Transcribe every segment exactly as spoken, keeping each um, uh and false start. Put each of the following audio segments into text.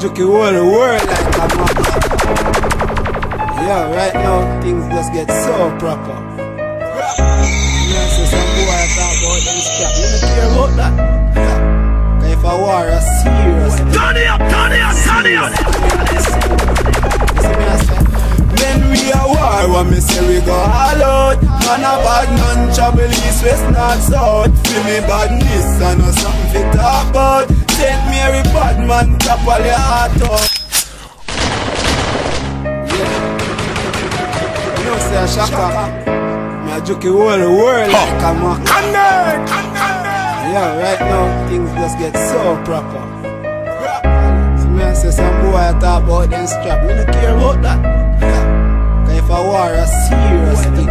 joke the whole world like a map. Yeah, right now things just get so proper. Yeah, so some boy talk about them stuff. You don't care about that. Yeah. If a war is serious, turn it up, turn it up, turn it up. When we a war, what me say we go all out. Man a bad man, trouble east, west, north, south. Feel me badness, I know something fit talk about. Saint Mary bad man, tap all your heart out. Yeah. You know say a shaka. Me a joke the whole world like a mac. Yeah, right now things just get so proper. So me a say some boy talk about them strap. Me no care about that. Yeah. If a war a serious thing,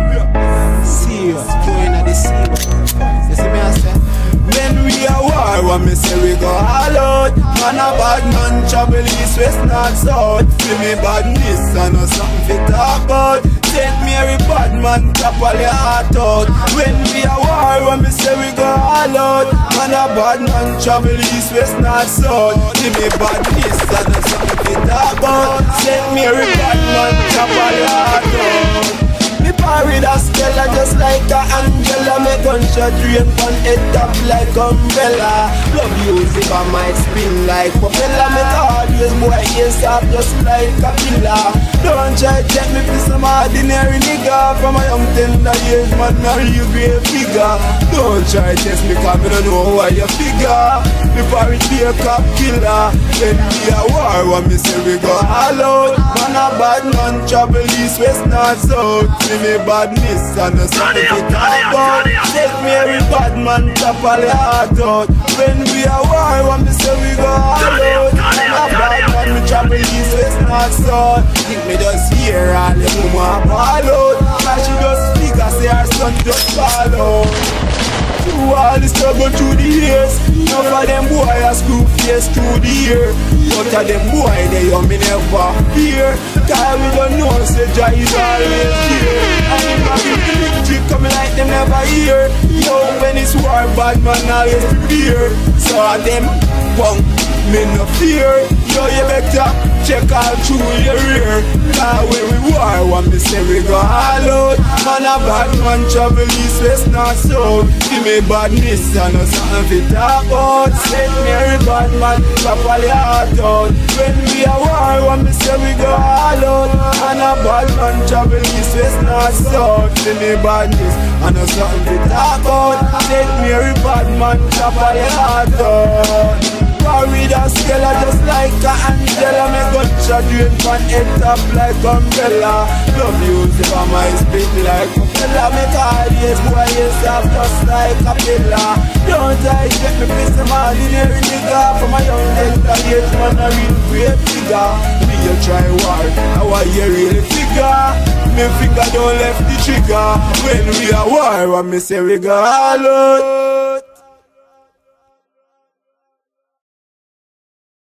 serious, going at the sea. You see me I say, when we a war, what me say we go all out. Man a bad man, trouble east, west, north, south. Feel me badness, I know something fit talk about. Saint Mary bad man, tap all your heart out. When we a war, what me say we go all out. Man a bad man, trouble east, west, north, south. Feel me badness, I know something fit talk about. Saint Mary bad man, tap all your heart out. Me parry a Stella just like a Angela. Me gunshot rain on head top like umbrella. Love you if I might spin like propeller. Me always boy ears up just like a killer. Don't try to check me for some ordinary nigga. From a young tender years man a real great figure. Don't try to test me cause me don't know why you figure. Me parry be a cop killer. When we a war what me say we go all out. Man a bad man, trouble east, west, north, south. Me badness and the something to talk about. Take me every bad man, tap all your heart out. When we a war, what me say we go all out. Man a bad man, me travel east, west, north, south. Think me just hear all the woman fall out. Cause she just speak and say her son just fall out. Through all the struggle through the years, none of them boy a screw face through the year. But of them boy they young me never fear. Cause we don't know say Jah is always here. And if I give the victory coming like them never hear. Yo, when it's war bad man always fear. So of them punk me no fear. Yo, you better check all through your rear. Cause when we war, what me say we go all out. Man a bad man, trouble east, west, north, south. Give me badness, I know something fit talk about. Saint Mary bad man, tap all your heart out. When we a war, what me say we go all out. Man a bad man, trouble east, west, north, south. Give me badness, I know something fit talk about. Saint Mary bad man, tap all your heart out. War with a Stella just like a Angela. Me gunshot rain on head top like umbrella. Love you if I might spit like propeller. Me always boy is up just like a pillar. Don't I get me piss some ordinary nigga. From a young tender age man a real great figure. Me you try war, how are you really figure? Me finger don't left the trigger. When we a war, what me say we go all out.